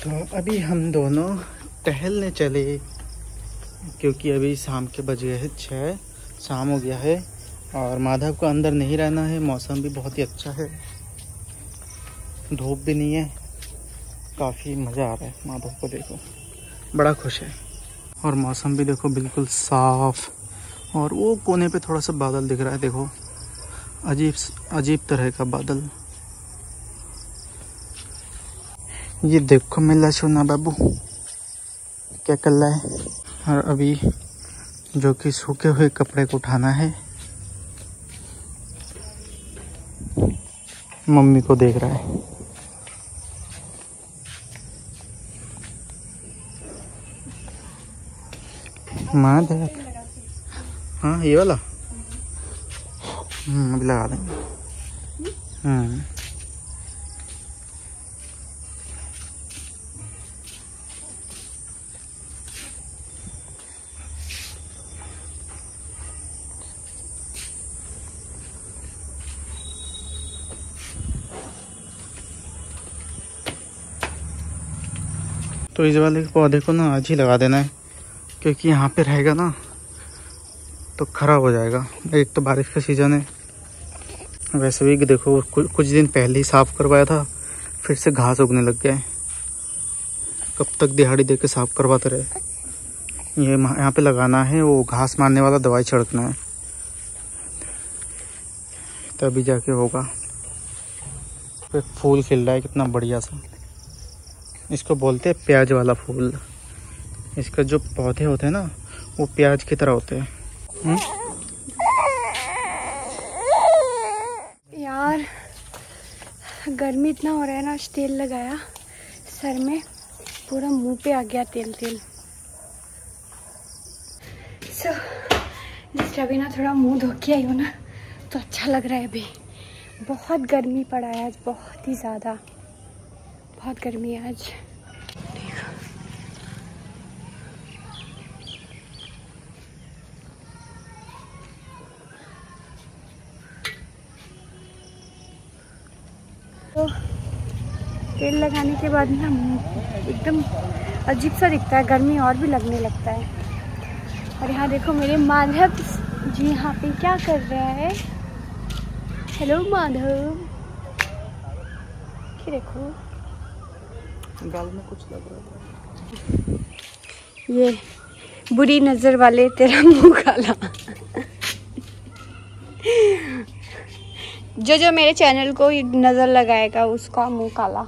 तो अभी हम दोनों टहलने चले, क्योंकि अभी शाम के बज गए हैं 6, शाम हो गया है और माधव को अंदर नहीं रहना है। मौसम भी बहुत ही अच्छा है, धूप भी नहीं है, काफ़ी मज़ा आ रहा है। माधव को देखो बड़ा खुश है और मौसम भी देखो बिल्कुल साफ। और वो कोने पे थोड़ा सा बादल दिख रहा है, देखो अजीब तरह का बादल। ये देखो मेरा सोना बाबू क्या कर रहा है। और अभी जो कि सूखे हुए कपड़े को उठाना है, मम्मी को देख रहा है। माँ देख, हाँ ये वाला अभी लगा देंगे। तो इस वाले पौधे को ना आज ही लगा देना है, क्योंकि यहाँ पे रहेगा ना तो ख़राब हो जाएगा। एक तो बारिश का सीज़न है, वैसे भी देखो कुछ दिन पहले ही साफ़ करवाया था, फिर से घास उगने लग गया है। कब तक दिहाड़ी दे के साफ़ करवाते रहे। ये यहाँ पे लगाना है, वो घास मारने वाला दवाई छिड़कना है, तभी जाके होगा। एक फूल खिल रहा है कितना बढ़िया सा, इसको बोलते हैं प्याज वाला फूल। इसका जो पौधे होते हैं ना वो प्याज की तरह होते हैं। यार गर्मी इतना हो रहा है ना, आज तेल लगाया सर में, पूरा मुंह पे आ गया तेल। जस्ट अभी ना थोड़ा मुंह धो के आई हूँ ना तो अच्छा लग रहा है। अभी बहुत गर्मी पड़ा है आज, बहुत ही ज़्यादा, बहुत गर्मी है आज। तो तेल लगाने के बाद ना एकदम अजीब सा दिखता है, गर्मी और भी लगने लगता है। और यहाँ देखो मेरे माधव जी यहाँ पे क्या कर रहा है। हेलो माधव, ये देखो गाल में कुछ लग रहा था। ये बुरी नज़र वाले तेरा मुंह काला। जो मेरे चैनल को नज़र लगाएगा उसका मुंह काला।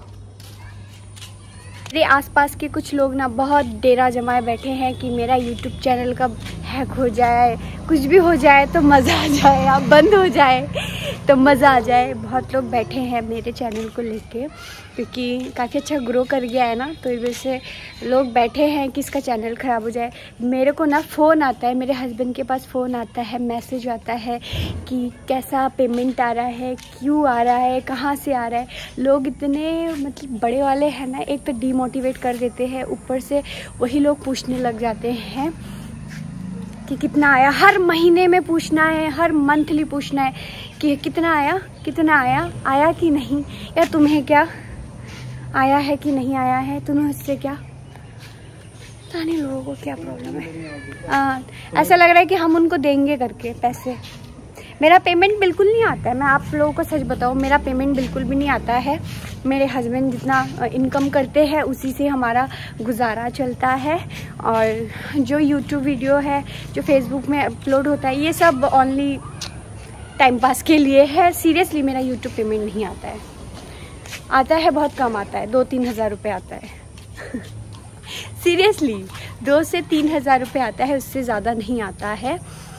मेरे आसपास के कुछ लोग ना बहुत डेरा जमाए बैठे हैं कि मेरा यूट्यूब चैनल कब हैक हो जाए, कुछ भी हो जाए तो मज़ा आ जाए, या बंद हो जाए तो मज़ा आ जाए। बहुत लोग बैठे हैं मेरे चैनल को लेके, क्योंकि काफ़ी अच्छा ग्रो कर गया है ना, तो इस वजह से लोग बैठे हैं कि इसका चैनल ख़राब हो जाए। मेरे को ना फ़ोन आता है, मेरे हस्बैंड के पास फ़ोन आता है, मैसेज आता है कि कैसा पेमेंट आ रहा है, क्यों आ रहा है, कहाँ से आ रहा है। लोग इतने मतलब बड़े वाले हैं ना, एक तो डीमोटिवेट कर देते हैं, ऊपर से वही लोग पूछने लग जाते हैं कि कितना आया। हर महीने में पूछना है, हर मंथली पूछना है कि कितना आया, कितना आया, आया कि नहीं, या तुम्हें क्या आया है कि नहीं आया है, तुम्हें उससे क्या। पता नहीं लोगों को क्या प्रॉब्लम है। ऐसा लग रहा है कि हम उनको देंगे करके पैसे। मेरा पेमेंट बिल्कुल नहीं आता है, मैं आप लोगों को सच बताऊँ, मेरा पेमेंट बिल्कुल भी नहीं आता है। मेरे हस्बैंड जितना इनकम करते हैं उसी से हमारा गुजारा चलता है। और जो यूट्यूब वीडियो है, जो फेसबुक में अपलोड होता है, ये सब ओनली टाइम पास के लिए है। सीरियसली मेरा यूट्यूब पेमेंट नहीं आता है, आता है बहुत कम आता है, 2-3 हज़ार रुपये आता है। सीरियसली 2 से 3 हज़ार रुपये आता है, उससे ज़्यादा नहीं आता है।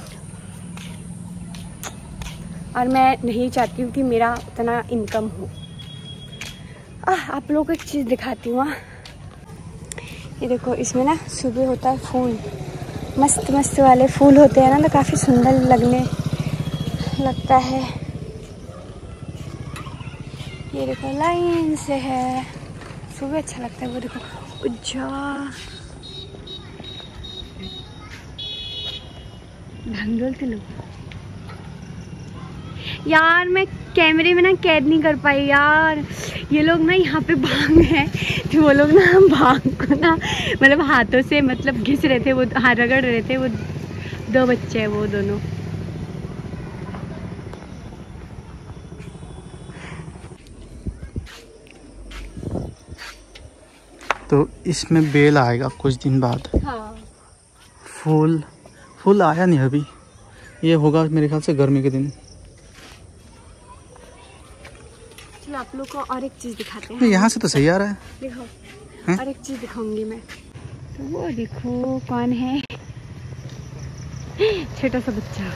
और मैं नहीं चाहती हूँ कि मेरा उतना इनकम हो। आप लोगों को एक चीज़ दिखाती हूँ। ये देखो, इसमें ना सुबह होता है फूल, मस्त मस्त वाले फूल होते हैं ना, तो काफ़ी सुंदर लगने लगता है। ये देखो लाइन से है, सुबह अच्छा लगता है। वो देखो उज्जा ढंगल के लोग। यार मैं कैमरे में ना कैद नहीं कर पाई यार, ये लोग ना यहाँ पे भांग है, तो वो लोग ना भांग को ना मतलब हाथों से मतलब घिस रहे थे, वो हाथ रगड़ रहे थे। वो 2 बच्चे हैं, वो दोनों। तो इसमें बेल आएगा कुछ दिन बाद। हाँ। फूल आया नहीं अभी, ये होगा मेरे ख्याल से गर्मी के दिन। चलो आप लोग को और एक चीज दिखाते हैं। यहाँ से तो सही आ रहा है। देखो और एक चीज दिखाऊंगी मैं। तो वो देखो कौन है, छोटा सा बच्चा।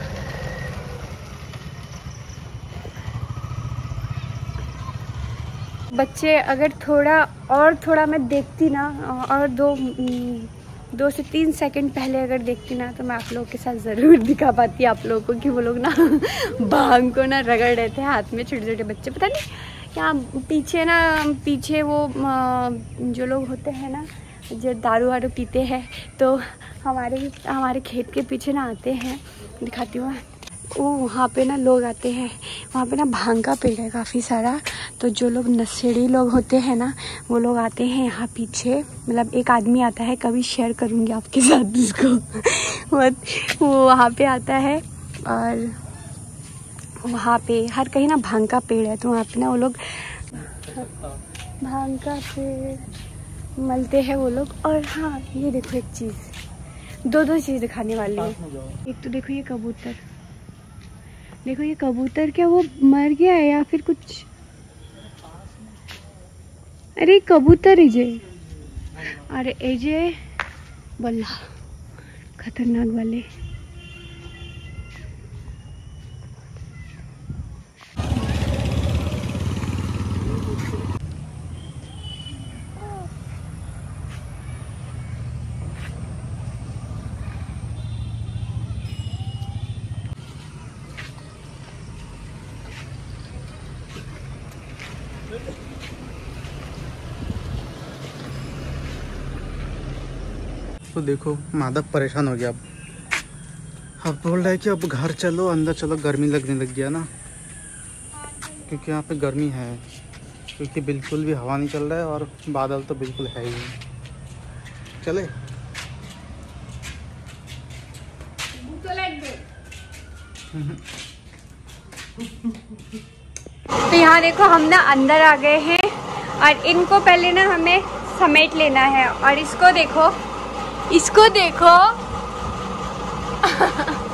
बच्चे अगर थोड़ा मैं देखती ना, और 2 से 3 सेकंड पहले अगर देखती ना, तो मैं आप लोगों के साथ ज़रूर दिखा पाती आप लोगों को कि वो लोग ना भांग को ना रगड़ रहे थे हाथ में। छोटे छोटे बच्चे, पता नहीं क्या पीछे वो जो लोग होते हैं ना, जो दारू वारू पीते हैं, तो हमारे खेत के पीछे ना आते हैं। दिखाती हूँ। वो वहाँ पे ना लोग आते हैं, वहाँ पे ना भांग का पेड़ है काफ़ी सारा। तो जो लोग नशेड़ी लोग होते हैं ना, वो लोग आते हैं यहाँ पीछे। मतलब एक आदमी आता है, कभी शेयर करूँगी आपके साथ उसको। वो वहाँ पे आता है, और वहाँ पे हर कहीं ना भांग का पेड़ है। तो वहाँ पे ना वो लोग भांग का पेड़ मलते हैं वो लोग। और हाँ, ये देखो एक चीज़, 2 चीज़ दिखाने वाली है। एक तो देखो ये कबूतर, देखो ये कबूतर, क्या वो मर गया है या फिर कुछ? अरे कबूतर है, अरे एजे बल्ला खतरनाक वाले। तो देखो माधव परेशान हो गया। अब बोल रहा है कि अब घर चलो, अंदर चलो, गर्मी लगने लग गया ना, क्योंकि यहाँ पे गर्मी है, क्योंकि बिल्कुल भी हवा नहीं चल रहा है और बादल तो बिल्कुल है ही नहीं। चले तो यहाँ देखो हम ना अंदर आ गए हैं, और इनको पहले ना हमें समेट लेना है। और इसको देखो